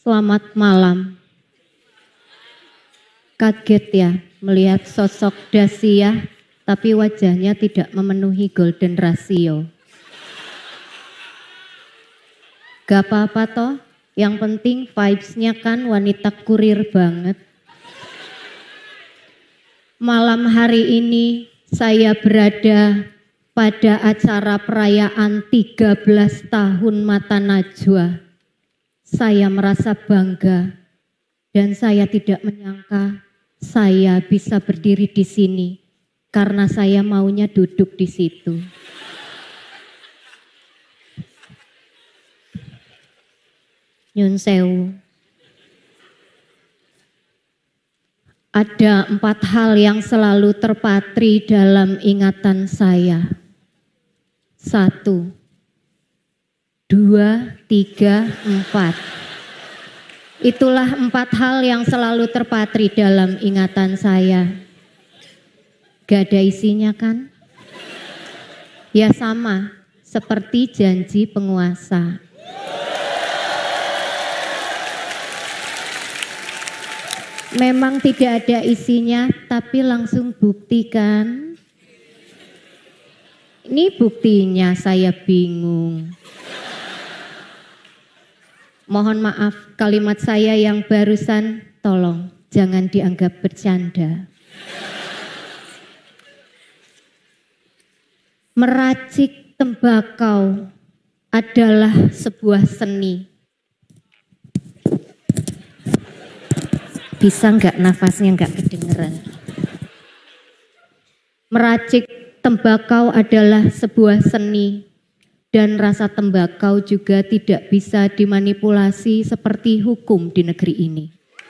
Selamat malam. Kaget ya melihat sosok Dasia, tapi wajahnya tidak memenuhi golden ratio. Gak apa-apa toh, yang penting vibes-nya kan wanita kurir banget. Malam hari ini saya berada pada acara perayaan 13 tahun Mata Najwa. Saya merasa bangga dan saya tidak menyangka saya bisa berdiri di sini karena saya maunya duduk di situ. Nyun sewu. Ada 4 hal yang selalu terpatri dalam ingatan saya. 1, 2, 3, 4. Itulah 4 hal yang selalu terpatri dalam ingatan saya. Gak ada isinya kan? Ya sama, seperti janji penguasa. Memang tidak ada isinya, tapi langsung buktikan. Ini buktinya, saya bingung. Mohon maaf, kalimat saya yang barusan tolong jangan dianggap bercanda. Meracik tembakau adalah sebuah seni. Bisa nggak nafasnya nggak kedengeran? Meracik tembakau adalah sebuah seni. Dan rasa tembakau juga tidak bisa dimanipulasi seperti hukum di negeri ini.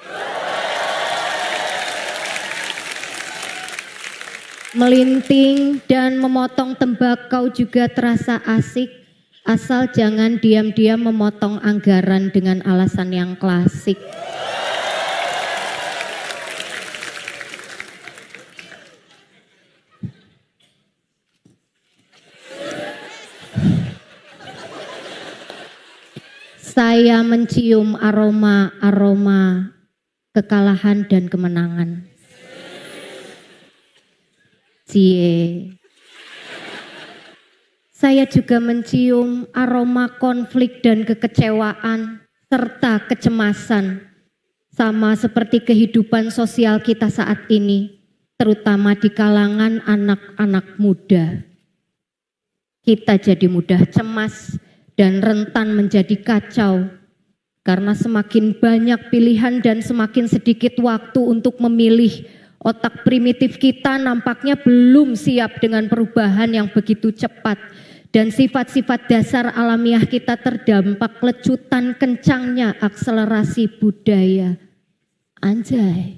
Melinting dan memotong tembakau juga terasa asik, asal jangan diam-diam memotong anggaran dengan alasan yang klasik. Saya mencium aroma kekalahan dan kemenangan. Cie. Saya juga mencium aroma konflik dan kekecewaan serta kecemasan. Sama seperti kehidupan sosial kita saat ini, terutama di kalangan anak-anak muda. Kita jadi mudah cemas dan rentan menjadi kacau karena semakin banyak pilihan dan semakin sedikit waktu untuk memilih. Otak primitif kita nampaknya belum siap dengan perubahan yang begitu cepat dan sifat-sifat dasar alamiah kita terdampak lecutan kencangnya akselerasi budaya. Anjay.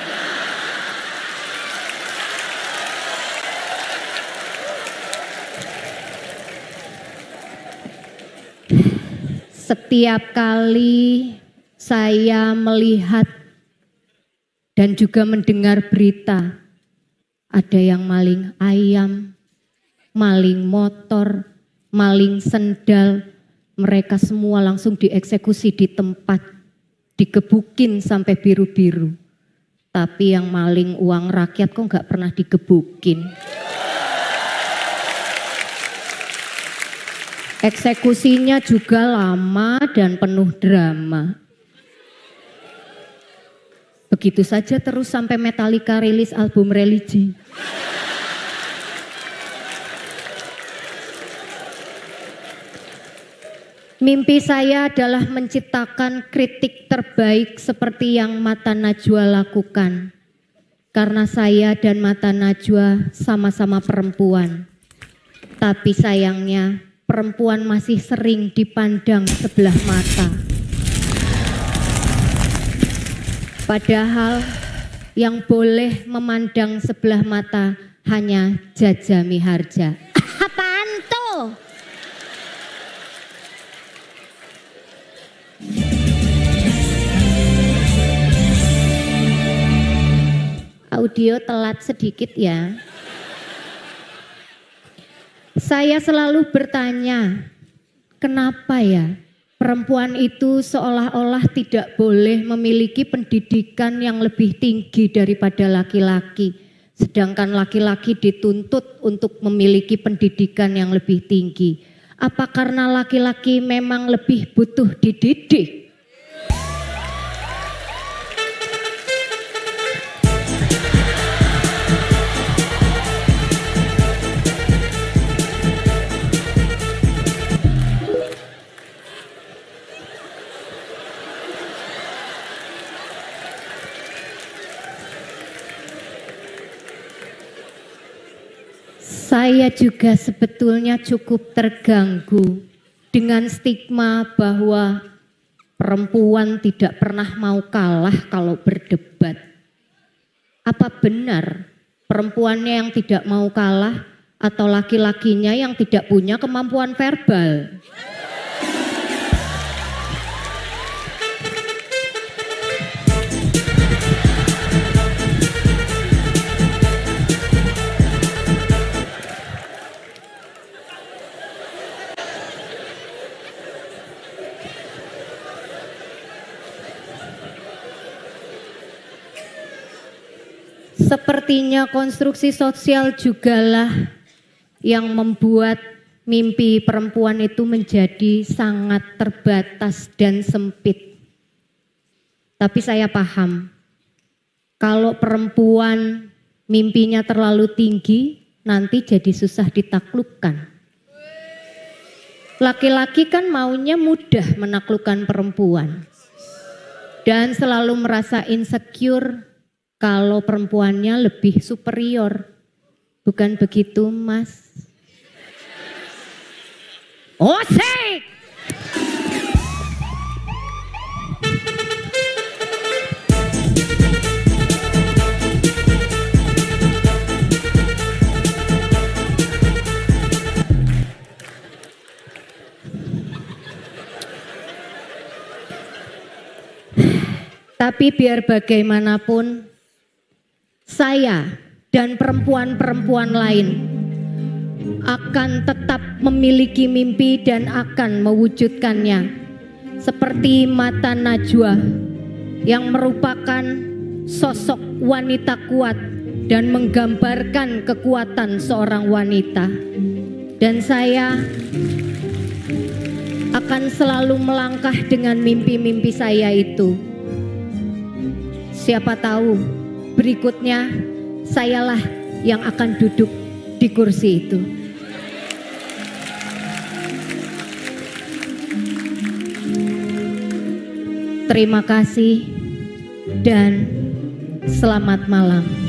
Setiap kali saya melihat dan juga mendengar berita, ada yang maling ayam, maling motor, maling sendal, mereka semua langsung dieksekusi di tempat, digebukin sampai biru-biru. Tapi yang maling uang rakyat kok nggak pernah digebukin. Eksekusinya juga lama dan penuh drama. Begitu saja terus sampai Metallica rilis album religi. Mimpi saya adalah menciptakan kritik terbaik seperti yang Mata Najwa lakukan. Karena saya dan Mata Najwa sama-sama perempuan. Tapi sayangnya perempuan masih sering dipandang sebelah mata. Padahal yang boleh memandang sebelah mata hanya Jaja Miharja. Apaan tuh? Audio telat sedikit ya. Saya selalu bertanya, kenapa ya perempuan itu seolah-olah tidak boleh memiliki pendidikan yang lebih tinggi daripada laki-laki, sedangkan laki-laki dituntut untuk memiliki pendidikan yang lebih tinggi. Apa karena laki-laki memang lebih butuh dididik? Saya juga sebetulnya cukup terganggu dengan stigma bahwa perempuan tidak pernah mau kalah kalau berdebat. Apa benar perempuannya yang tidak mau kalah atau laki-lakinya yang tidak punya kemampuan verbal? Sepertinya konstruksi sosial jugalah yang membuat mimpi perempuan itu menjadi sangat terbatas dan sempit. Tapi saya paham, kalau perempuan mimpinya terlalu tinggi, nanti jadi susah ditaklukkan. Laki-laki kan maunya mudah menaklukkan perempuan dan selalu merasa insecure kalau perempuannya lebih superior. Bukan begitu, Mas? Osek! Tapi biar bagaimanapun, saya dan perempuan-perempuan lain akan tetap memiliki mimpi dan akan mewujudkannya. Seperti Mata Najwa yang merupakan sosok wanita kuat dan menggambarkan kekuatan seorang wanita. Dan saya akan selalu melangkah dengan mimpi-mimpi saya itu. Siapa tahu berikutnya sayalah yang akan duduk di kursi itu. Terima kasih dan selamat malam.